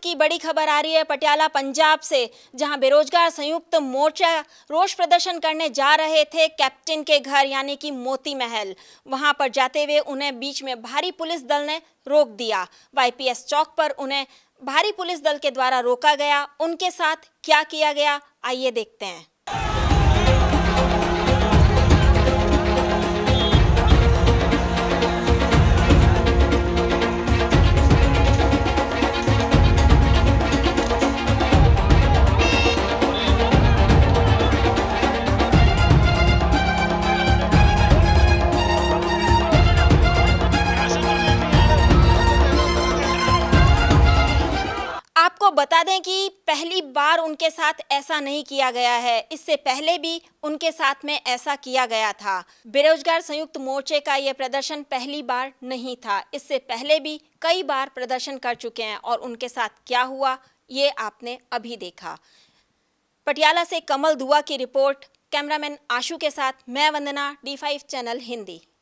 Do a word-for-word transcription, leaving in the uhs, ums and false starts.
की बड़ी खबर आ रही है पटियाला पंजाब से, जहां बेरोजगार संयुक्त मोर्चा रोष प्रदर्शन करने जा रहे थे कैप्टन के घर यानी कि मोती महल। वहां पर जाते हुए उन्हें बीच में भारी पुलिस दल ने रोक दिया। वाईपीएस चौक पर उन्हें भारी पुलिस दल के द्वारा रोका गया। उनके साथ क्या किया गया, आइए देखते हैं। आपको बता दें कि पहली बार उनके साथ ऐसा नहीं किया गया है। इससे पहले भी उनके साथ में ऐसा किया गया था। बेरोजगार संयुक्त मोर्चे का यह प्रदर्शन पहली बार नहीं था। इससे पहले भी कई बार प्रदर्शन कर चुके हैं और उनके साथ क्या हुआ ये आपने अभी देखा। पटियाला से कमल दुआ की रिपोर्ट। कैमरामैन आशु के साथ मैं Vandana, D five channel Hindi.